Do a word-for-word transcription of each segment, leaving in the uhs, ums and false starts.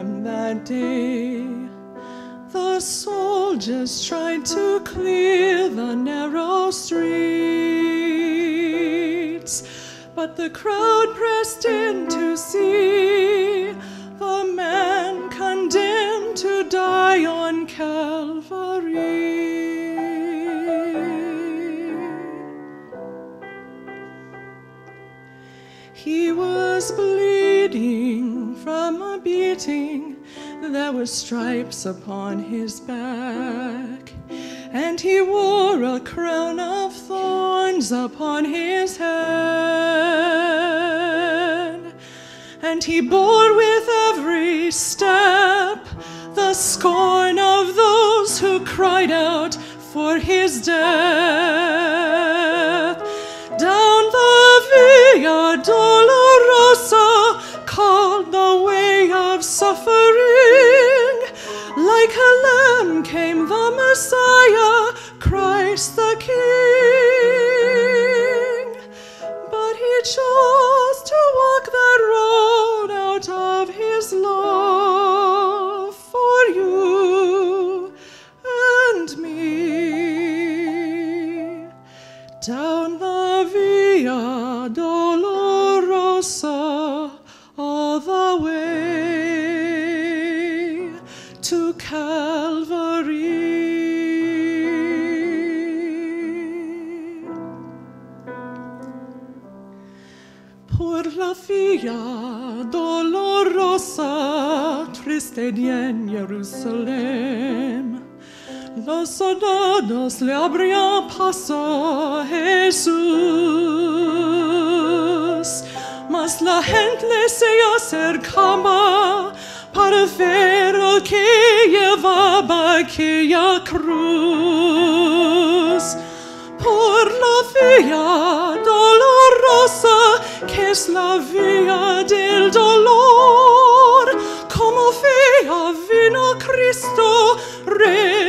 them that day. The soldiers tried to clear the narrow streets, but the crowd pressed in to see the man condemned to die on Calvary. He was bleeding from a beating. There were stripes upon his back, and he wore a crown of thorns upon his head. And he bore with every step the scorn of those who cried out for his death. Down the Via Dolorosa, called the way of suffering, like a lamb came the Messiah, Christ the King. But he chose to walk that road out of his love for you and me. Down the Via Dolorosa, all the way to Calvary. Por la Via Dolorosa, triste día en Jerusalén, los soldados le abrían paso a Jesús, mas la gente se acercaba para ver el que llevaba aquella cruz. Por la Via Dolorosa, que es la vía del dolor, como vía vino Cristo, Rey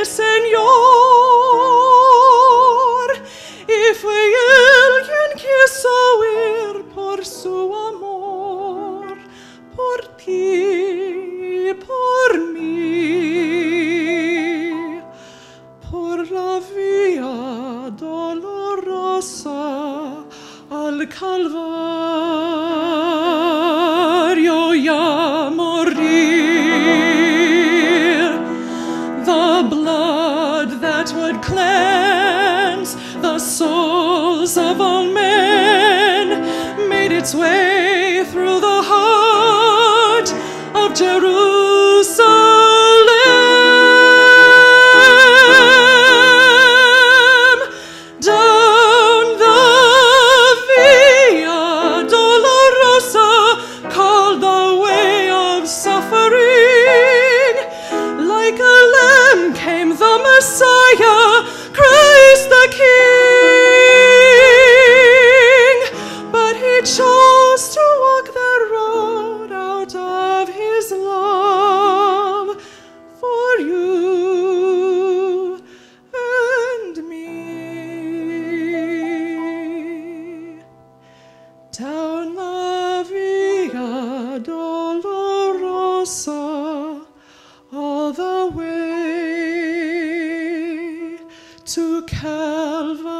Señor. Y fue Él quien quiso ir por su amor, por ti y por mí, por la Via Dolorosa al Calvario ya morir. The blood that would cleanse the souls of all men made its way through the heart of Jerusalem. Down the Via Dolorosa, called the way of suffering, like a lamb came the Messiah, Christ the King. But he chose to walk that road out of his love for you and me. Down the Via Dolorosa, all the way to Calvary.